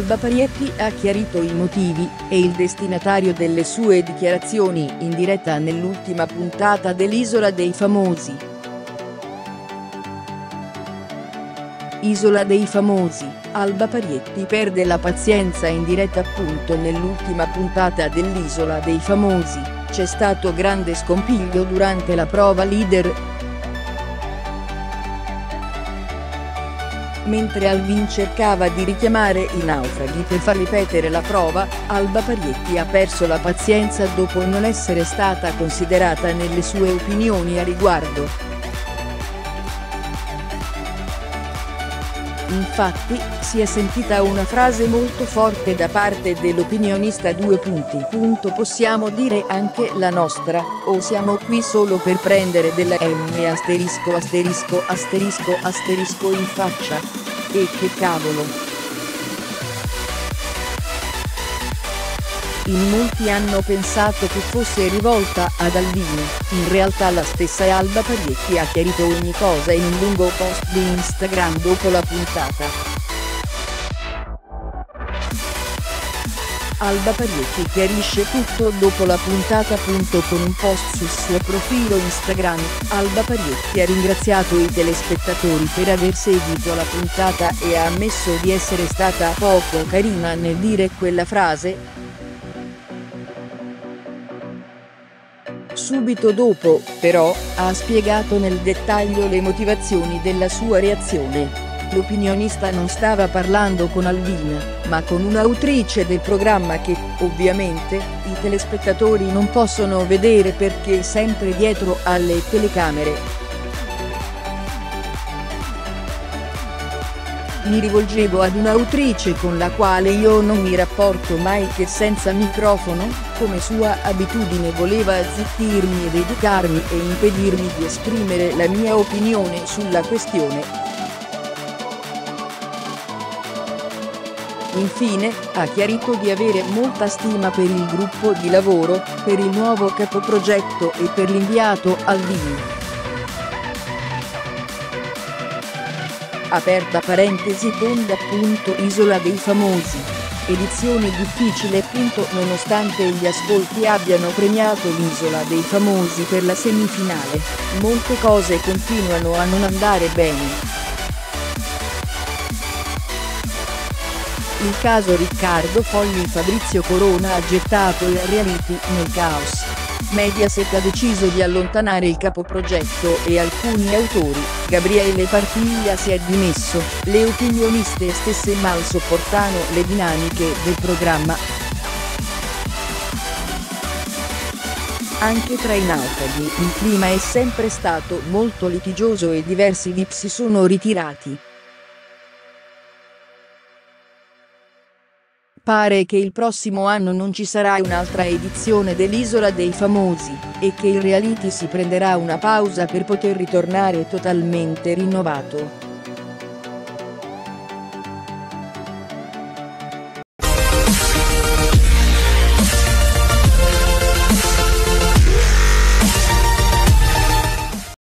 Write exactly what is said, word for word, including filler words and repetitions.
Alba Parietti ha chiarito i motivi e il destinatario delle sue dichiarazioni in diretta nell'ultima puntata dell'Isola dei Famosi. Isola dei Famosi, Alba Parietti perde la pazienza in diretta appunto nell'ultima puntata dell'Isola dei Famosi, c'è stato grande scompiglio durante la prova leader. Mentre Alvin cercava di richiamare i naufraghi per far ripetere la prova, Alba Parietti ha perso la pazienza dopo non essere stata considerata nelle sue opinioni a riguardo. Infatti, si è sentita una frase molto forte da parte dell'opinionista due punti. Possiamo dire anche la nostra, o siamo qui solo per prendere della M asterisco asterisco asterisco asterisco in faccia? E che cavolo! In molti hanno pensato che fosse rivolta ad Alvin, in realtà la stessa Alba Parietti ha chiarito ogni cosa in un lungo post di Instagram dopo la puntata. Alba Parietti chiarisce tutto dopo la puntata. Con un post sul suo profilo Instagram, Alba Parietti ha ringraziato i telespettatori per aver seguito la puntata e ha ammesso di essere stata poco carina nel dire quella frase. Subito dopo, però, ha spiegato nel dettaglio le motivazioni della sua reazione. L'opinionista non stava parlando con Alvin, ma con un'autrice del programma che, ovviamente, i telespettatori non possono vedere perché è sempre dietro alle telecamere. Mi rivolgevo ad un'autrice con la quale io non mi rapporto mai, che senza microfono, come sua abitudine, voleva zittirmi ed educarmi e impedirmi di esprimere la mia opinione sulla questione. Infine, ha chiarito di avere molta stima per il gruppo di lavoro, per il nuovo capoprogetto e per l'inviato Alvin. Aperta parentesi tonda appunto Isola dei Famosi. Edizione difficile punto nonostante gli ascolti abbiano premiato l'Isola dei Famosi per la semifinale, molte cose continuano a non andare bene. Il caso Riccardo Fogli. Fabrizio Corona ha gettato il reality nel caos. Mediaset ha deciso di allontanare il capoprogetto e alcuni autori. Gabriele Partiglia si è dimesso, le opinioniste stesse mal sopportano le dinamiche del programma. Anche tra i naufraghi il clima è sempre stato molto litigioso e diversi V I P si sono ritirati. Pare che il prossimo anno non ci sarà un'altra edizione dell'Isola dei Famosi, e che il reality si prenderà una pausa per poter ritornare totalmente rinnovato.